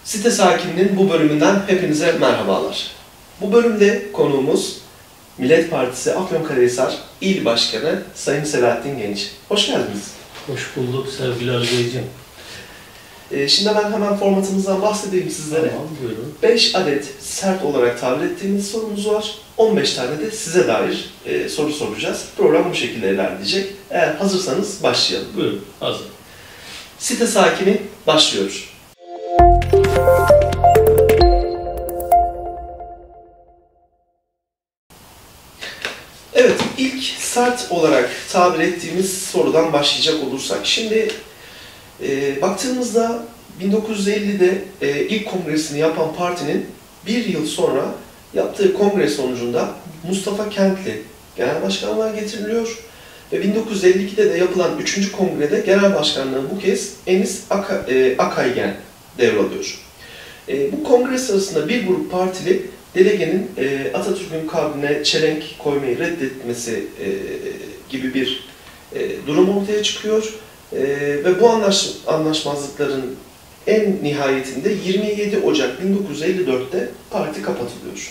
Site Sakin'in bu bölümünden hepinize merhabalar. Bu bölümde konuğumuz Millet Partisi Afyonkarahisar İl Başkanı Sayın Selahattin Genç. Hoş geldiniz. Hoş bulduk sevgili Ali Beyciğim. Şimdi ben hemen formatımızdan bahsedeyim sizlere. Tamam, buyurun. 5 adet sert olarak tabir ettiğimiz sorumuz var. 15 tane de size dair soru soracağız. Program bu şekilde ilerleyecek. Eğer hazırsanız başlayalım. Buyurun, hazır. Site Sakini başlıyor. Evet, ilk sert olarak tabir ettiğimiz sorudan başlayacak olursak. Şimdi baktığımızda 1950'de ilk kongresini yapan partinin bir yıl sonra yaptığı kongre sonucunda Mustafa Kentli genel başkanlığa getiriliyor. Ve 1952'de de yapılan 3. kongrede genel başkanlığı bu kez Enis Akaygen devralıyor. Bu kongre sırasında bir grup partili delegenin Atatürk'ün kabrine çelenk koymayı reddetmesi gibi bir durum ortaya çıkıyor. Ve bu anlaşmazlıkların en nihayetinde 27 Ocak 1954'te parti kapatılıyor.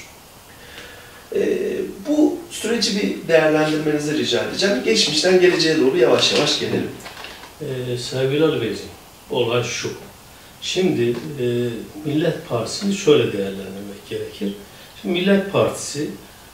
Bu süreci bir değerlendirmenizi rica edeceğim. Geçmişten geleceğe doğru yavaş yavaş gelelim. Sevgili Ali Beyciğim, olay şu. Şimdi Millet Partisi'ni şöyle değerlendirmek gerekir. Şimdi Millet Partisi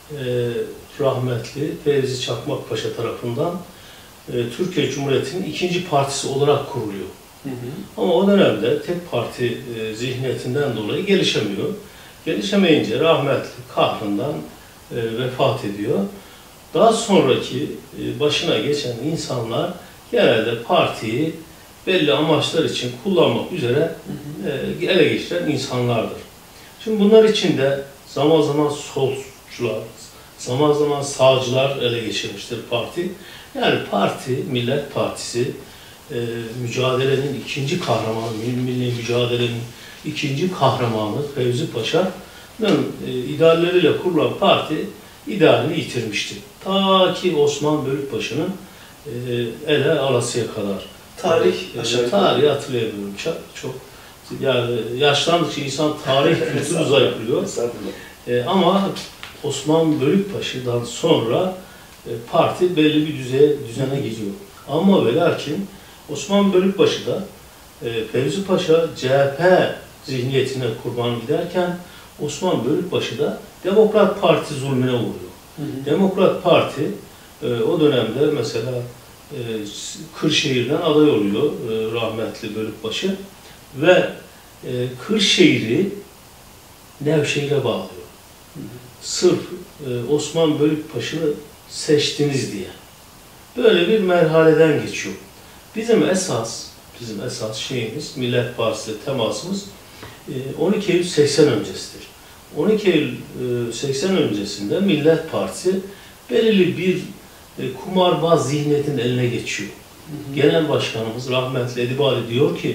rahmetli Fevzi Çakmak Paşa tarafından Türkiye Cumhuriyeti'nin ikinci partisi olarak kuruluyor. Ama o dönemde tek parti zihniyetinden dolayı gelişemiyor. Gelişemeyince rahmetli kahrından vefat ediyor. Daha sonraki başına geçen insanlar genelde partiyi belli amaçlar için kullanmak üzere ele geçiren insanlardır. Şimdi bunlar içinde zaman zaman solcular, zaman zaman sağcılar ele geçirmiştir parti. Yani parti, Millet Partisi, mücadelenin ikinci kahramanı, milli mücadelenin ikinci kahramanı Fevzi Paşa'nın idealleriyle kurulan parti idealini yitirmişti. Ta ki Osman Bölükbaşı'nın ele alasıya kadar. Tarihi hatırlayamıyorum çok. Yani yaşlandıkça insan tarih kültürü zayıflıyor. Ama Osman Bölükbaşı'dan sonra parti belli bir düzene gidiyor. Ama ve lakin Osman Bölükbaşı da Fevzi Paşa CHP zihniyetine kurban giderken Osman Bölükbaşı da Demokrat Parti zulmüne uğruyor. Demokrat Parti o dönemde mesela Kırşehir'den aday oluyor rahmetli Bölükbaşı ve Kırşehir'i Nevşehir'e bağlıyor. Sırf Osman Bölükbaşı'nı seçtiniz diye. Böyle bir merhaleden geçiyor. Bizim esas şeyimiz, Millet Partisi'yle temasımız 12 Eylül 80 öncesidir. 12 Eylül 80 öncesinde Millet Partisi belirli bir kumarbaz zihniyetin eline geçiyor. Genel Başkanımız rahmetli Edibali diyor ki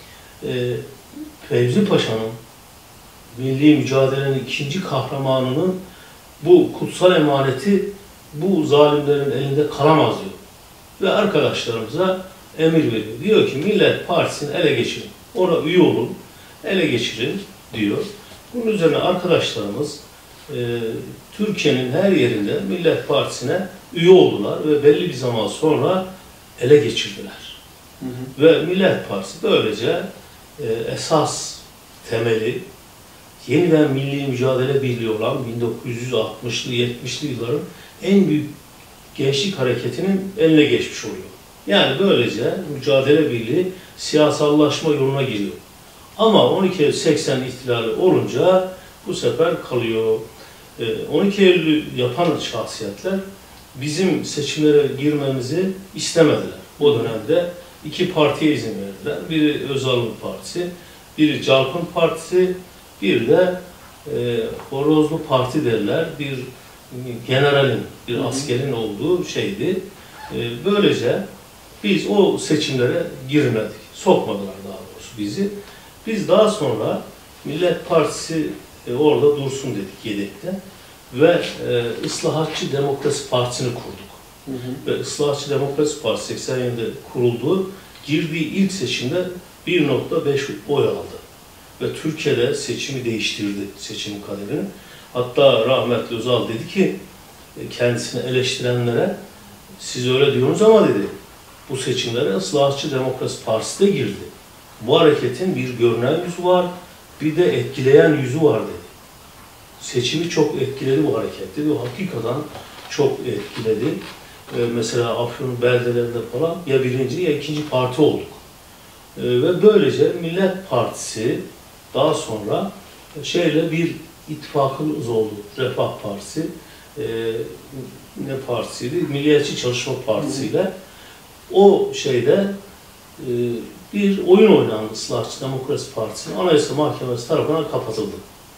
Fevzi Paşa'nın milli mücadelenin ikinci kahramanının bu kutsal emaneti bu zalimlerin elinde kalamaz diyor. Ve arkadaşlarımıza emir veriyor. Diyor ki Millet Partisi'ni ele geçirin. Ona üye olun, ele geçirin diyor. Bunun üzerine arkadaşlarımız Türkiye'nin her yerinde Millet Partisi'ne üye oldular ve belli bir zaman sonra ele geçirdiler. Ve Millet Partisi böylece esas temeli yeniden milli mücadele birliği olan 1960'lı 70'li yılların en büyük gençlik hareketinin eline geçmiş oluyor. Yani böylece mücadele birliği siyasallaşma yoluna giriyor. Ama 12 Eylül 80 ihtilali olunca bu sefer kalıyor. 12 Eylül'ü yapan şahsiyetler bizim seçimlere girmemizi istemediler. O dönemde iki partiye izin verdiler. Biri Özal'ın partisi, biri Calkın Partisi, bir de Horozlu Parti derler. Bir generalin, bir askerin olduğu şeydi. Böylece biz o seçimlere girmedik. Sokmadılar daha doğrusu bizi. Biz daha sonra Millet Partisi orada dursun dedik yedekte. Ve Islahatçı Demokrasi Partisi'ni kurduk. Ve Islahatçı Demokrasi Partisi 87'de kuruldu. Girdiği ilk seçimde 1.5 oy aldı. ve Türkiye'de seçimi değiştirdi, seçimin kaderini. Hatta rahmetli Özal dedi ki kendisini eleştirenlere, siz öyle diyorsunuz ama dedi, bu seçimlere Islahatçı Demokrasi Partisi de girdi. Bu hareketin bir görünen yüzü var, bir de etkileyen yüzü var dedi. Seçimi çok etkiledi bu hareket dedi. Hakikaten çok etkiledi. Mesela Afyon beldelerinde falan ya birinci ya ikinci parti olduk. Ve böylece Millet Partisi daha sonra şeyle bir ittifakımız oldu. Refah Partisi, ne partisiydi? Milliyetçi Çalışma Partisi ile o şeyde bir oyun oynandı. Islahatçı Demokrasi Partisi'nin Anayasa Mahkemesi tarafından kapatıldı.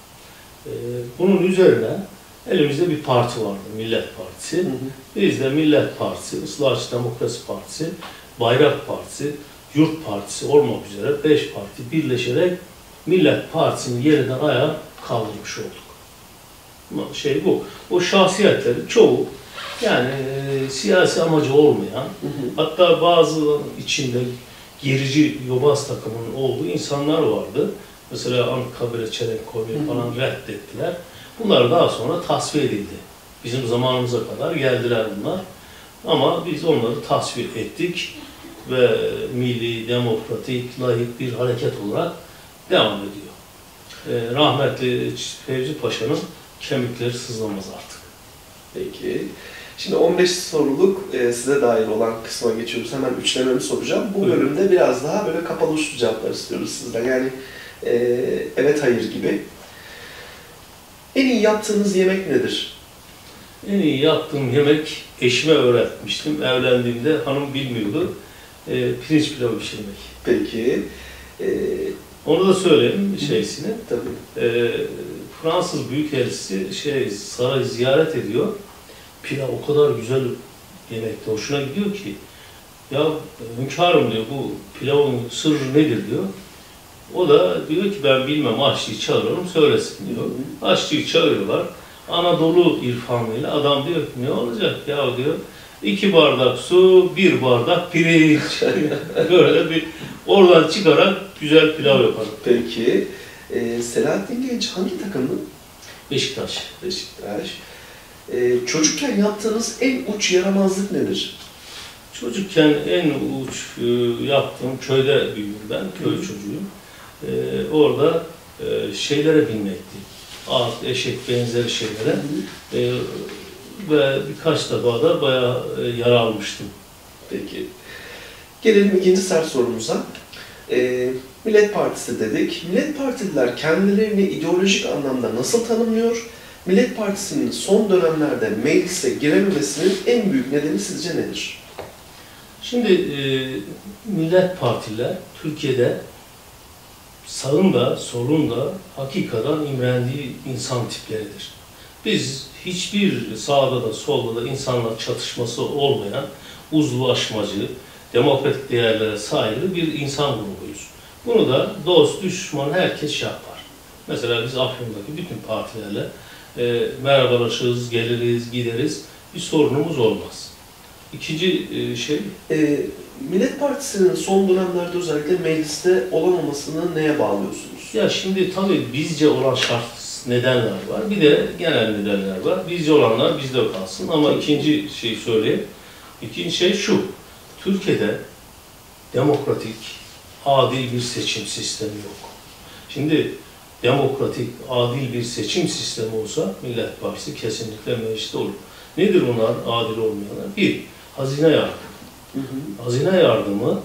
Bunun üzerine elimizde bir parti vardı, Millet Partisi. Biz de Millet Partisi, Islahatçı Demokrasi Partisi, Bayrak Partisi, Yurt Partisi olmak üzere 5 parti birleşerek Millet Partisi'nin yeniden ayağa kaldırmış olduk. Şey bu. O şahsiyetlerin çoğu yani siyasi amacı olmayan, hatta bazı içinde gerici yobaz takımının olduğu insanlar vardı. Mesela Anıtkabir'e çelenk koymayı falan reddettiler. Bunlar daha sonra tasfiye edildi. Bizim zamanımıza kadar geldiler bunlar. Ama biz onları tasfiye ettik ve milli, demokratik, layık bir hareket olarak devam ediyor. Rahmetli Fevzi Paşa'nın kemikleri sızlamaz artık. Peki. Şimdi 15 soruluk size dair olan kısma geçiyoruz. Hemen üçlememi soracağım. Bu bölümde biraz daha böyle kapalı uçlu cevaplar istiyoruz sizden. Yani evet hayır gibi. En iyi yaptığınız yemek nedir? En iyi yaptığım yemek eşime öğretmiştim. Evlendiğimde hanım bilmiyordu. Pirinç pilavı pişirmek. Peki. Onu da söyleyeyim şeysini. Tabii. Fransız Büyükelçisi sarayı ziyaret ediyor. Pilav o kadar güzel yemekti, hoşuna gidiyor ki. Ya hünkârım diyor, bu pilavın sırrı nedir diyor. O da diyor ki ben bilmem, aşçıyı çağırıyorum söylesin diyor. Aşçıyı çağırıyorlar. Anadolu irfanıyla adam diyor ki ne olacak ya diyor. 2 bardak su, 1 bardak pirinç. Böyle bir oradan çıkarak güzel pilav yaparım. Peki. Selahattin Genç hangi takımdı? Beşiktaş. Beşiktaş. Çocukken yaptığınız en uç yaramazlık nedir? Çocukken en uç yaptığım, köyde büyüdüm ben, köy çocuğuyum. Orada şeylere binmekti. At, eşek benzeri şeylere. Ve birkaç defa da bayağı yara almıştım. Peki. Gelelim ikinci sert sorumuza. Millet Partisi dedik. Millet Partililer kendilerini ideolojik anlamda nasıl tanımlıyor? Millet Partisi'nin son dönemlerde meclise girememesinin en büyük nedeni sizce nedir? Şimdi Millet Partililer Türkiye'de sağında, solunda hakikaten imrendiği insan tipleridir. Biz hiçbir sağda da solda da insanlar çatışması olmayan, uzlaşmacı, demokratik değerlere saygılı bir insan grubuyuz. Bunu da dost, düşman herkes yapar. Mesela biz Afyon'daki bütün partilerle merhabalaşırız, geliriz, gideriz. Bir sorunumuz olmaz. İkinci şey... Millet Partisi'nin son dönemlerde özellikle mecliste olamamasını neye bağlıyorsunuz? Ya şimdi tabii bizce olan şart nedenler var. Bir de genel nedenler var. Bizce olanlar bizde kalsın. Ama ikinci şeyi söyleyeyim. İkinci şey şu. Türkiye'de demokratik, adil bir seçim sistemi yok. Şimdi demokratik, adil bir seçim sistemi olsa Millet Partisi kesinlikle mecliste olur. Nedir bunlar adil olmayanlar? Bir, hazine yardımı. Hazine yardımı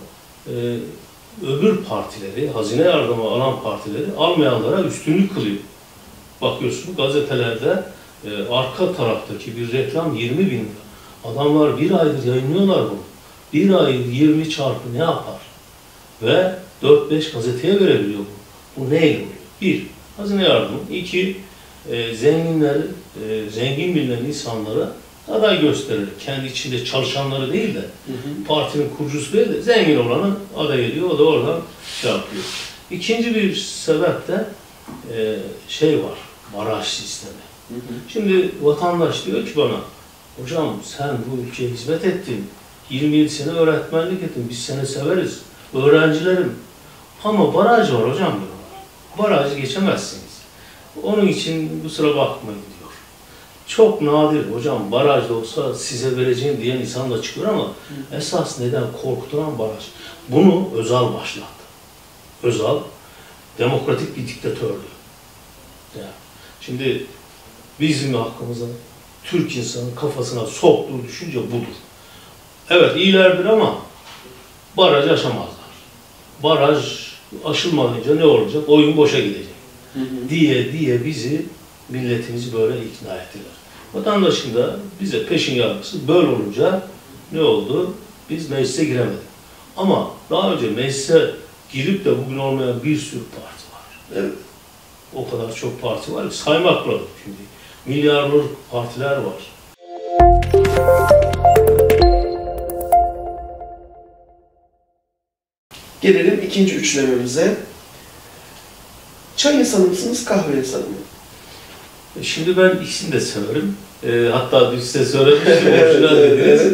öbür partileri, hazine yardımı alan partileri almayanlara üstünlük kılıyor. Bakıyorsun gazetelerde arka taraftaki bir reklam 20.000 lira. Adamlar bir aydır yayınlıyorlar bunu. Bir ay 20 çarpı ne yapar? Ve 4-5 gazeteye verebiliyor bu. Bu neyle oluyor? Bir, hazine yardımı. İki, zenginleri, zengin bilinen insanlara aday gösterir. Kendi içinde çalışanları değil de, partinin kurucusu değil de zengin olanı aday ediyor. O da oradan şey yapıyor. İkinci bir sebep de şey var, baraj sistemi. Şimdi vatandaş diyor ki bana, hocam sen bu ülkeye hizmet ettin, 27 sene öğretmenlik ettin, biz seni severiz, öğrencilerim. Ama baraj var hocam diyorlar. barajı geçemezsiniz. Onun için bu sıra bakmayın diyor. Çok nadir hocam baraj olsa size vereceğim diyen insan da çıkıyor ama esas neden korkutulan baraj. Bunu Özal başlattı. Özal demokratik bir diktatördü. Yani şimdi bizim hakkımıza Türk insanın kafasına soktuğu düşünce budur. Evet iyilerdir ama barajı aşamazlar. Baraj aşılmayınca ne olacak? Oyun boşa gidecek. Diye bizi, milletimizi böyle ikna ettiler. Vatandaşın da bize peşin yargısı böyle olunca ne oldu? Biz meclise giremedik. Ama daha önce meclise girip de bugün olmayan bir sürü parti var. Evet. O kadar çok parti var ki saymakla mümkün değil. Milyarlar partiler var. Gelelim ikinci üçlememize. Çay insanı mısınız, kahve insanı mı? Şimdi ben ikisini de severim. Hatta dün size söylemiştim, orijinal dediniz.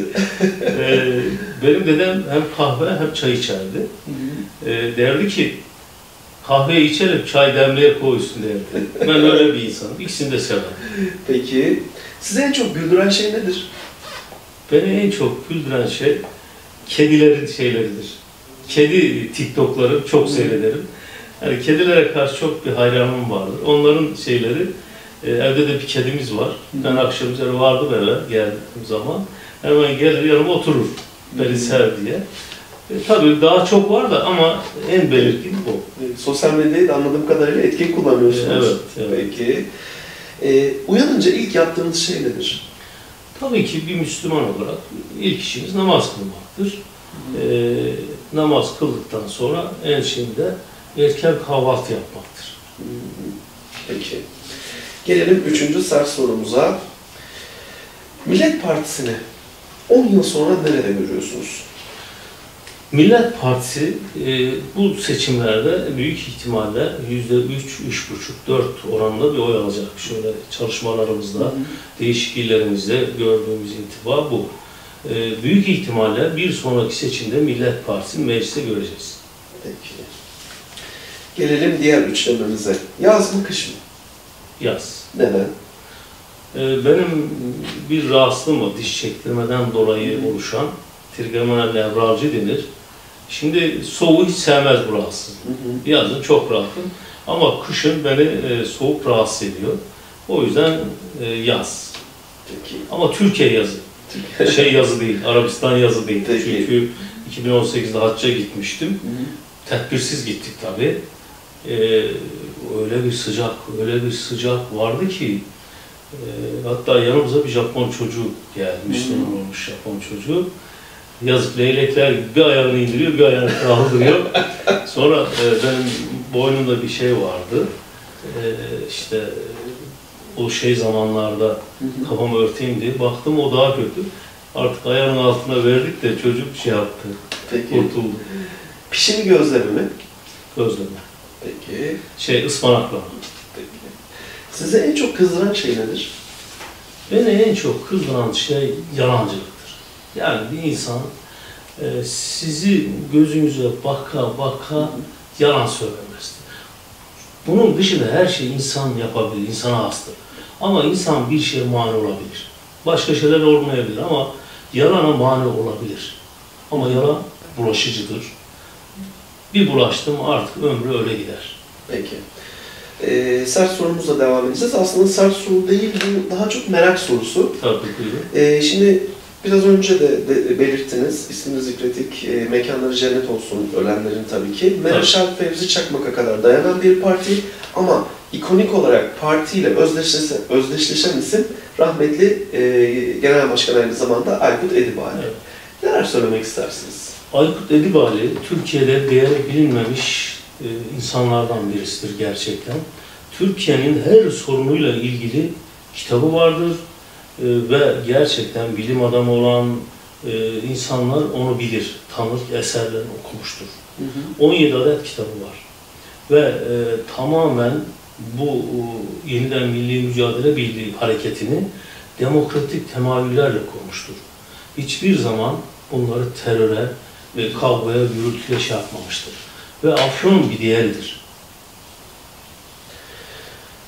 Benim dedem hem kahve hem çay içerdi. Derdi ki, kahveyi içelim, çay demliğe koysun derdi. Ben öyle bir insanım. İkisini de severim. Peki, sizi en çok güldüren şey nedir? Beni en çok güldüren şey, kedilerin şeyleridir. Kedi TikTok'ları çok seyrederim. Yani kedilere karşı çok bir hayranım vardır. Onların şeyleri, evde de bir kedimiz var. Ben akşam üzeri vardım eve geldiğim zaman. Hemen gelir yanıma oturur. Beni sev diye. Tabii daha çok var da ama en belirgin bu. Sosyal medyayı da anladığım kadarıyla etkin kullanıyorsunuz. Evet. Peki. Uyanınca ilk yaptığınız şey nedir? Tabii ki bir Müslüman olarak ilk işimiz namaz kılmaktır. Namaz kıldıktan sonra en şeyinde erken kahvaltı yapmaktır. Peki. Gelelim üçüncü sert sorumuza. Millet Partisi'ni 10 yıl sonra nerede görüyorsunuz? Millet Partisi bu seçimlerde büyük ihtimalle %3, 3,5, 4 oranında bir oy alacak. Şöyle çalışmalarımızda, değişik illerimizde gördüğümüz intiba bu. Büyük ihtimalle bir sonraki seçimde Millet Partisi'ni mecliste göreceğiz. Peki. Gelelim diğer üçlememize. Yaz mı, kış mı? Yaz. Neden? Benim bir rahatsızlığım var, diş çektirmeden dolayı oluşan trigeminal nevralji denir. Şimdi soğuğu hiç sevmez bu rahatsızlık. Yazın çok rahatım ama kışın beni soğuk rahatsız ediyor. O yüzden yaz. Peki. Ama Türkiye yazı. Şey yazı değil, Arabistan yazı değil. Peki. Çünkü 2018'de hacca gitmiştim. Tedbirsiz gittik tabii. Öyle bir sıcak vardı ki hatta yanımıza bir Japon çocuğu geldi, Müslüman olmuş Japon çocuğu. Yazık leylekler gibi bir ayağını indiriyor, bir ayağını kaldırıyor. Sonra benim boynumda bir şey vardı. İşte o şey zamanlarda kafamı örteyim diye baktım o daha kötü. Artık ayağının altına verdik de çocuk şey yaptı, Peki. kurtuldu. Pişi mi, gözleme mi? Gözleme. Peki. Ispanakla. Peki. Sizi en çok kızdıran şey nedir? Beni en çok kızdıran şey yalancılıktır. Yani bir insan sizi gözünüze baka yalan söylemezdir. Bunun dışında her şeyi insan yapabilir, insana hastır. Ama insan bir şeye mani olabilir. Başka şeyler olmayabilir ama yalana mani olabilir. Ama yalan bulaşıcıdır. Bir bulaştım artık ömrü öyle gider. Peki. Sert sorumuzla devam edeceğiz. Aslında sert soru değil, bu daha çok merak sorusu. Tabii buyurun. Şimdi biraz önce de belirttiniz, ismini zikrettik, mekanları cennet olsun ölenlerin tabii ki. Mereşal Fevzi Çakmak'a kadar dayanan bir parti ama ikonik olarak partiyle özdeşleşen isim rahmetli Genel Başkan aynı zamanda Aykut Edibali. Evet. Neler söylemek istersiniz? Aykut Edibali, Türkiye'de değeri bilinmemiş insanlardan birisidir gerçekten. Türkiye'nin her sorunuyla ilgili kitabı vardır ve gerçekten bilim adamı olan insanlar onu bilir, tanır, eserlerini okumuştur. 17 adet kitabı var ve tamamen bu yeniden milli mücadele birliği hareketini demokratik temayüllerle kurmuştur. Hiçbir zaman bunları teröre ve kavgaya, gürültüye şey yapmamıştır. Ve Afyon bir diğeridir.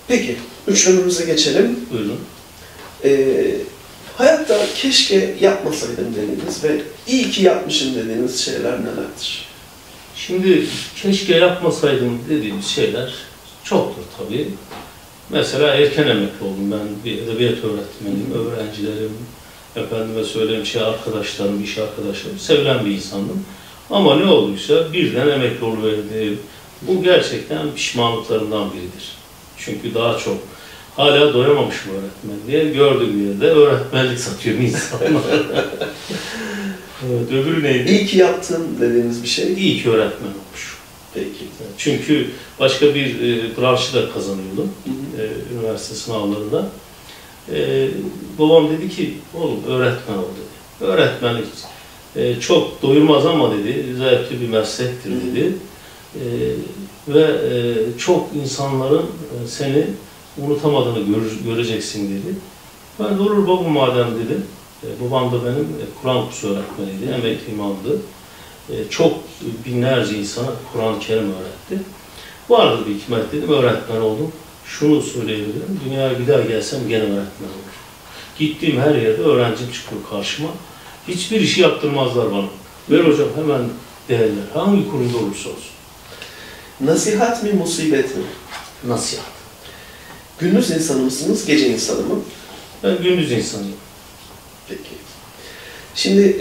Peki, üçlememize geçelim. Buyurun. Hayatta keşke yapmasaydım dediğiniz ve iyi ki yapmışım dediğiniz şeyler nelerdir? Şimdi keşke yapmasaydım dediğimiz şeyler çoktur tabii. Mesela erken emekli oldum. Ben bir edebiyat öğretmeniyim, öğrencilerim, efendime söyleyeyim arkadaşlarım, iş arkadaşlarım, sevilen bir insandım. Ama ne olduysa birden emekli oluverdim. Bu gerçekten pişmanlıklarımdan biridir. Çünkü daha çok hala doyamamışım öğretmenliğe. Gördüğüm yerde öğretmenlik satıyorum insanlar. Evet, öbürü neydi? İyi ki yaptım dediğiniz bir şey. İyi ki öğretmen olmuş. Peki. Çünkü başka bir branşı da kazanıyordum üniversite sınavlarında. Babam dedi ki, oğlum öğretmen ol dedi. Öğretmenlik çok doyurmaz ama dedi, zevkli bir meslektir dedi. Ve çok insanların seni unutamadığını göreceksin dedi. Ben de olur babam madem dedim. Babam da benim Kur'an kursu öğretmeniydi, emekli imamdı. Çok binlerce insana Kur'an-ı Kerim öğretti. Vardı bir hikmet dedim, öğretmen oldum. Şunu söyleyebilirim, dünyaya bir daha gelsem gene öğretmen olur. Gittiğim her yerde öğrencim çıkıyor karşıma. Hiçbir işi yaptırmazlar bana. Ver hocam hemen değerler, hangi kurumda olursa olsun. Nasihat mi, musibet mi? Nasihat. Gündüz insanı mısınız, gece insanı mı? Ben gündüz insanıyım. Peki. Şimdi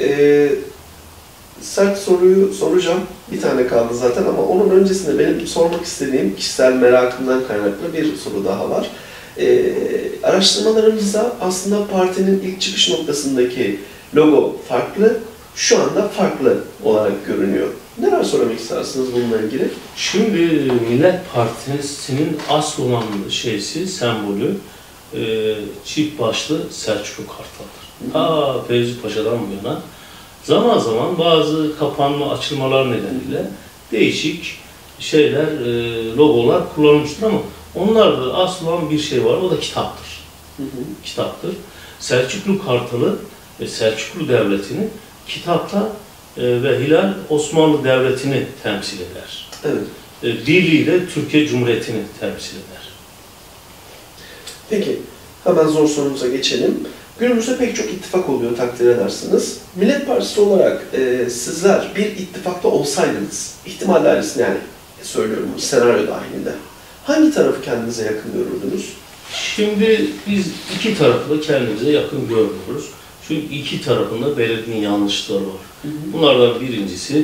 sert soruyu soracağım. Bir tane kaldı zaten ama onun öncesinde benim sormak istediğim kişisel merakımdan kaynaklı bir soru daha var. Araştırmalarımızda aslında partinin ilk çıkış noktasındaki logo farklı, şu anda farklı olarak görünüyor. Neler söylemek istersiniz bununla ilgili? Şimdi Millet Partisi'nin asıl olan sembolü çift başlı Selçuklu Kartal'dır. Ta Fevzi Paşa'dan bu yana zaman zaman bazı kapanma, açılmalar nedeniyle değişik logolar kullanılmıştır ama onlarda asıl olan bir şey var, o da kitaptır. Kitaptır. Selçuklu Kartalı ve Selçuklu Devleti'ni kitapta ve Hilal Osmanlı Devleti'ni temsil eder. Evet. Birliği de Türkiye Cumhuriyeti'ni temsil eder. Peki, hemen zor sorumuza geçelim. Günümüzde pek çok ittifak oluyor, takdir edersiniz. Millet Partisi olarak sizler bir ittifakta olsaydınız, ihtimal dairesinde yani söylüyorum senaryo dahilinde, hangi tarafı kendinize yakın görürdünüz? Şimdi biz iki tarafı da kendimize yakın görmüyoruz. Çünkü iki tarafında belirgin yanlışları var. Bunlardan birincisi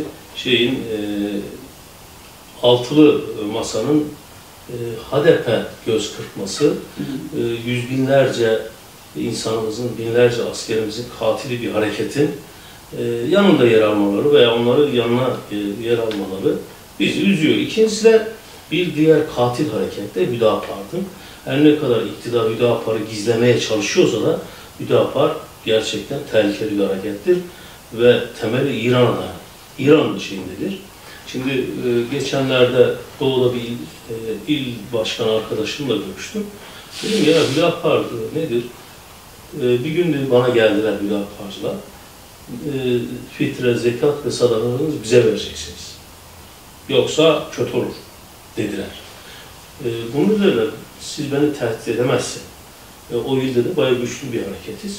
altılı masanın HDP göz kırpması, yüz binlerce insanımızın, binlerce askerimizin katili bir hareketin yanında yer almaları veya onları yanına yer almaları bizi üzüyor. İkincisi de bir diğer katil harekette Hüdapar'ın her ne kadar iktidar Hüdapar'ı gizlemeye çalışıyorsa da Hüdapar gerçekten tehlikeli bir harekettir ve temeli İran'ın şeyindedir. Şimdi geçenlerde Doğu'da bir il başkanı arkadaşımla görüştüm. Dedim ya Hüdapar nedir? Bir gün dedi, bana geldiler Hüdapar'cılar. Fitre, zekat ve sadakalarınızı bize vereceksiniz. Yoksa kötü olur dediler. Bunun üzerine siz beni tehdit edemezsiniz. O ilde de bayağı güçlü bir hareketiz.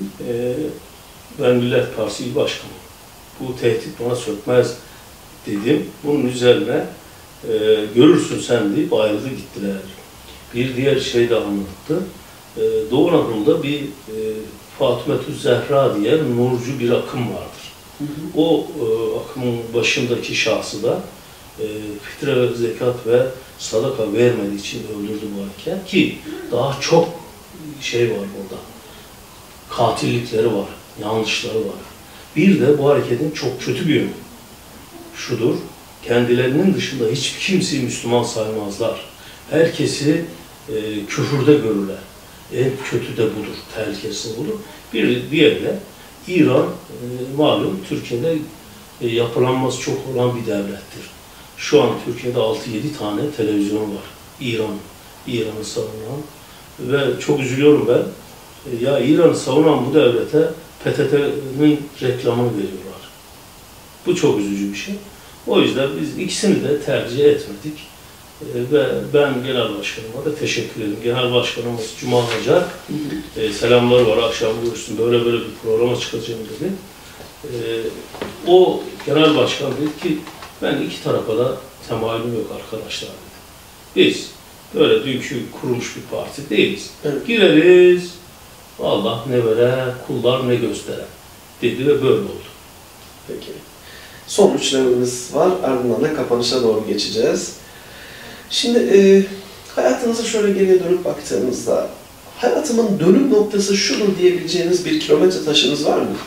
Ben Millet Partisi İl Başkanıyım. Bu tehdit bana sökmez dedim. Bunun üzerine görürsün sen deyip ayrıldı gittiler. Bir diğer şey de anlattı. Doğu Anadolu'da bir Fatımetü Zehra diye nurcu bir akım vardır. O akımın başındaki şahsı da fitre ve zekat ve sadaka vermediği için öldürdü bu hareket ki daha çok şey var orada. Katillikleri var, yanlışları var. Bir de bu hareketin çok kötü bir yönü şudur. Kendilerinin dışında hiç kimseyi Müslüman saymazlar. Herkesi küfürde görürler. En kötü de budur, tehlikesi budur. Bir diğeri de İran malum Türkiye'de yapılanması çok olan bir devlettir. Şu an Türkiye'de 6-7 tane televizyon var. İran'ı savunan ve çok üzülüyorum ben. Ya İran'ı savunan bu devlete PTT'nin reklamını veriyorlar. Bu çok üzücü bir şey. O yüzden biz ikisini de tercih etmedik. Ve ben genel başkanıma da teşekkür ederim. Genel başkanımız Cuma Hoca, selamları var, akşam görüştüm, böyle bir programa çıkacağım dedi. O genel başkan dedi ki, ben iki tarafa da temayülüm yok arkadaşlar dedi. Biz böyle dünkü kurulmuş bir parti değiliz. Evet. Gireriz, Allah ne vere, kullar ne göstere dedi ve böyle oldu. Peki. Son üçlememiz var. Ardından da kapanışa doğru geçeceğiz. Şimdi hayatınıza şöyle geriye dönüp baktığınızda hayatımın dönüm noktası şudur diyebileceğiniz bir kilometre taşınız var mı?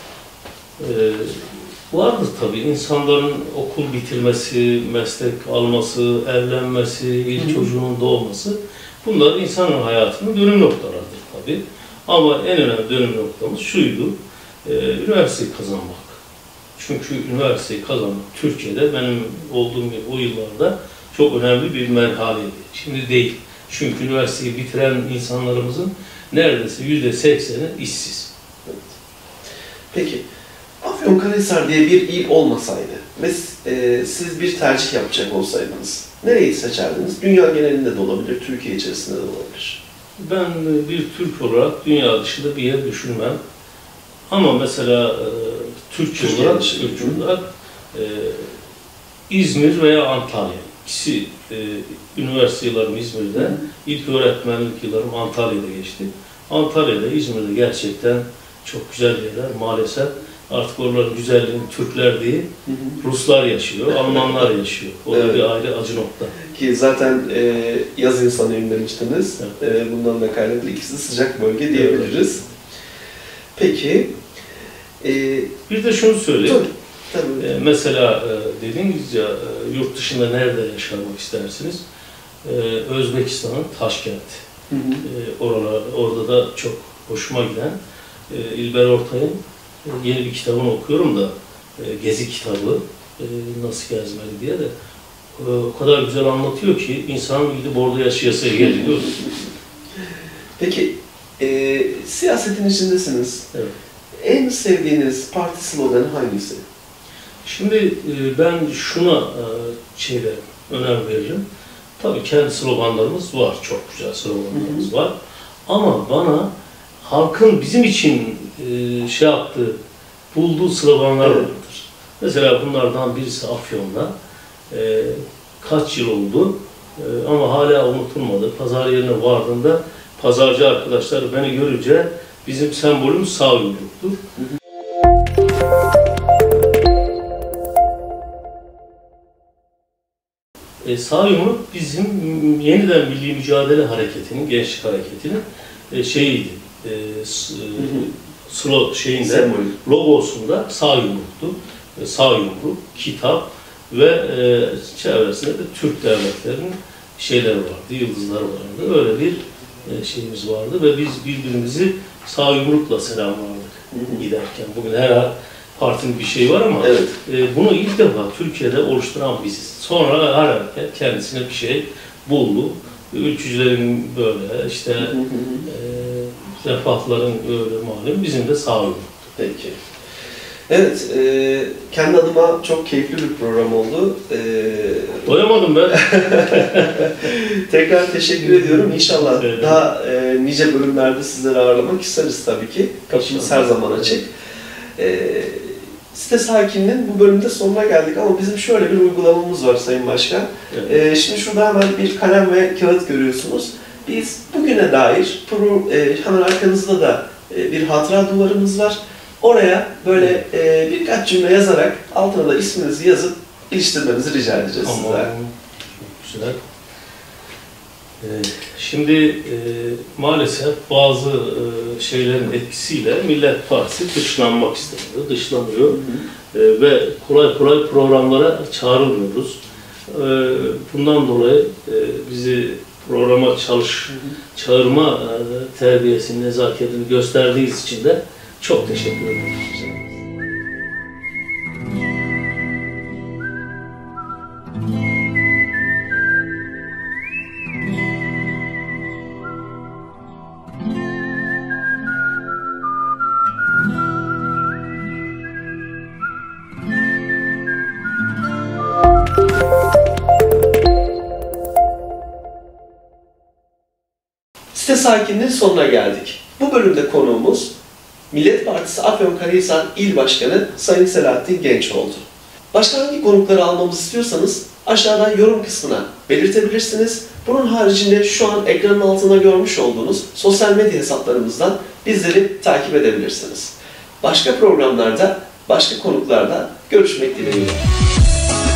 Vardır tabii. İnsanların okul bitirmesi, meslek alması, evlenmesi, ilk çocuğunun doğması. Bunlar insanın hayatının dönüm noktalarıdır tabii. Ama en önemli dönüm noktamız şuydu, üniversiteyi kazanmak. Çünkü üniversiteyi kazanmak Türkiye'de benim olduğum o yıllarda çok önemli bir merhaleydi. Şimdi değil. Çünkü üniversiteyi bitiren insanlarımızın neredeyse %80'i işsiz. Evet. Peki, Afyonkarahisar diye bir il olmasaydı ve siz bir tercih yapacak olsaydınız, nereyi seçerdiniz? Dünya genelinde de olabilir, Türkiye içerisinde de olabilir. Ben bir Türk olarak dünya dışında bir yer düşünmem. Ama mesela Türkçe olarak İzmir veya Antalya. İkisi üniversite yıllarım İzmir'de, ilk öğretmenlik yıllarım Antalya'da geçti. Antalya'da, İzmir'de gerçekten çok güzel yerler maalesef. Artık oraların güzelliğini Türkler değil, Ruslar yaşıyor, Almanlar yaşıyor. O da bir ayrı acı nokta. Ki zaten yaz insanıyım demiştiniz. Evet. Bundan da kaynaklı ikisi sıcak bölge diyebiliriz. Peki. Bir de şunu söyleyeyim. Tabii. Mesela dediğiniz ya yurt dışında nerede yaşamak istersiniz? Özbekistan'ın Taşkent. Orada da çok hoşuma giden İlber Ortay'ın yeni bir kitabını okuyorum da Gezi kitabı, nasıl gezmeli diye de o kadar güzel anlatıyor ki insan gidip orada yaşayasıya geliyor. Peki siyasetin içindesiniz. Evet. En sevdiğiniz parti sloganı hangisi? Şimdi ben şuna önem veririm. Tabii kendi sloganlarımız var, çok güzel sloganlarımız var. Ama bana halkın bizim için bulduğu sloganlar vardır. Mesela bunlardan birisi Afyon'da. Kaç yıl oldu ama hala unutulmadı. Pazar yerine vardığında pazarcı arkadaşlar beni görünce bizim sembolümüz sağ yumruktur. Sağ yumruk bizim yeniden milli mücadele hareketinin, gençlik hareketinin şeyiydi. Logosunda sağ yumruktu. Sağ yumruk, kitap ve çevresinde de Türk devletlerinin şeyleri vardı, yıldızları vardı. Öyle bir şeyimiz vardı ve biz birbirimizi sağ yumrukla selamlardık giderken. Bugün her partinin bir şeyi var ama bunu ilk defa Türkiye'de oluşturan biziz. Sonra her hareket kendisine bir şey buldu. Ülkücülerin böyle, işte refahların öyle malum, bizim de sağ yumruk. Peki. Evet, kendi adıma çok keyifli bir program oldu. Doyamadım ben. Tekrar teşekkür ediyorum. İnşallah daha nice bölümlerde sizleri ağırlamak isteriz tabii ki. Kapımız her zaman açık. Site sakininin bu bölümde sonuna geldik ama bizim şöyle bir uygulamamız var Sayın Başkan. Evet. Şimdi şurada hemen bir kalem ve kağıt görüyorsunuz. Biz bugüne dair hemen arkanızda da bir hatıra duvarımız var. Oraya böyle birkaç cümle yazarak altına da isminizi yazıp iliştirmenizi rica edeceğiz sizden. Güzel. Şimdi maalesef bazı şeylerin etkisiyle Millet Partisi dışlanmak isteniyor, dışlanıyor ve kolay kolay programlara çağrılmıyoruz. Bundan dolayı bizi programa çağırma terbiyesini, nezaketini gösterdiğiniz için de çok teşekkür ederim. Site sakininin sonuna geldik. Bu bölümde konuğumuz Millet Partisi Afyonkarahisar İl Başkanı Sayın Selahattin Genç oldu. Başka hangi konukları almamızı istiyorsanız aşağıdan yorum kısmına belirtebilirsiniz. Bunun haricinde şu an ekranın altında görmüş olduğunuz sosyal medya hesaplarımızdan bizleri takip edebilirsiniz. Başka programlarda, başka konuklarda görüşmek dileğiyle.